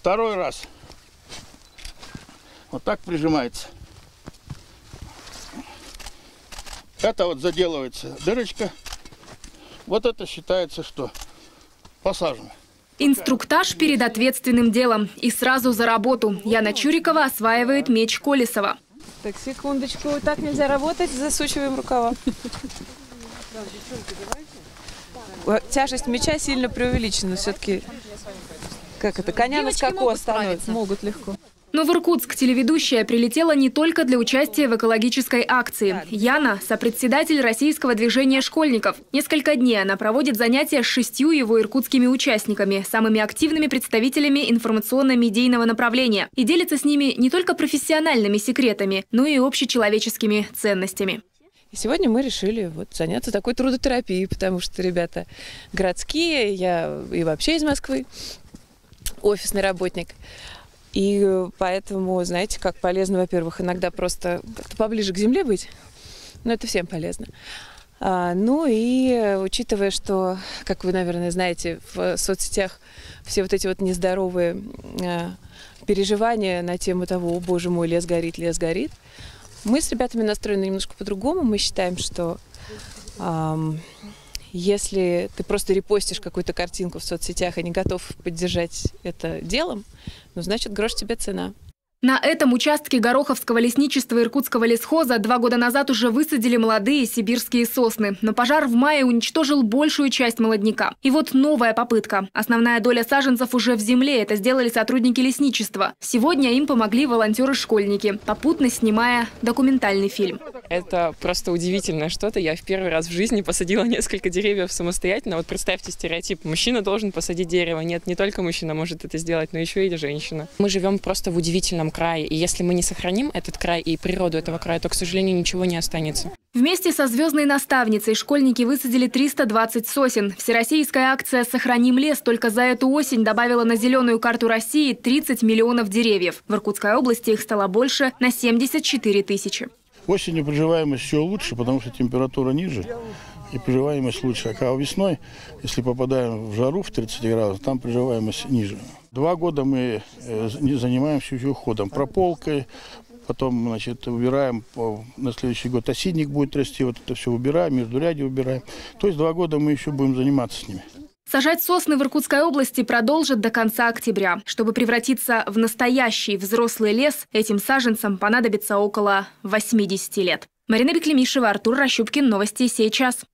Второй раз. Вот так прижимается. Это вот заделывается дырочка. Вот это считается, что посажено. Инструктаж перед ответственным делом. И сразу за работу. Яна Чурикова осваивает меч Колесова. Так, секундочку. Так нельзя работать. Засучиваем рукава. Тяжесть меча сильно преувеличена. Все-таки, как это, коня на скаку остановить могут легко. Но в Иркутск телеведущая прилетела не только для участия в экологической акции. Яна – сопредседатель российского движения школьников. Несколько дней она проводит занятия с 6 его иркутскими участниками, самыми активными представителями информационно-медийного направления. И делится с ними не только профессиональными секретами, но и общечеловеческими ценностями. И сегодня мы решили заняться такой трудотерапией, потому что ребята городские, я и вообще из Москвы, офисный работник. И поэтому, знаете, как полезно, во-первых, иногда просто как-то поближе к земле быть. Но это всем полезно. Ну и учитывая, что, как вы, наверное, знаете, в соцсетях все вот эти нездоровые переживания на тему того, о, боже мой, лес горит, мы с ребятами настроены немножко по-другому. Мы считаем, что если ты просто репостишь какую-то картинку в соцсетях и не готов поддержать это делом, значит, грош тебе цена. На этом участке Гороховского лесничества Иркутского лесхоза 2 года назад уже высадили молодые сибирские сосны. Но пожар в мае уничтожил большую часть молодняка. И вот новая попытка. Основная доля саженцев уже в земле. Это сделали сотрудники лесничества. Сегодня им помогли волонтеры-школьники, попутно снимая документальный фильм. Это просто удивительное что-то. Я в первый раз в жизни посадила несколько деревьев самостоятельно. Вот представьте стереотип. Мужчина должен посадить дерево. Нет, не только мужчина может это сделать, но еще и женщина. Мы живем просто в удивительном крае. И если мы не сохраним этот край и природу этого края, то, к сожалению, ничего не останется. Вместе со звездной наставницей школьники высадили 320 сосен. Всероссийская акция «Сохраним лес» только за эту осень добавила на зеленую карту России 30 миллионов деревьев. В Иркутской области их стало больше на 74 тысячи. Осенью приживаемость еще лучше, потому что температура ниже и приживаемость лучше. А весной, если попадаем в жару в 30 градусов, там приживаемость ниже. 2 года мы занимаемся еще уходом, прополкой, потом, убираем, на следующий год осинник будет расти, вот это все убираем, междурядье убираем. То есть 2 года мы еще будем заниматься с ними. Сажать сосны в Иркутской области продолжат до конца октября. Чтобы превратиться в настоящий взрослый лес, этим саженцам понадобится около 80 лет. Марина Беклемишева, Артур Рощупкин. Новости сейчас.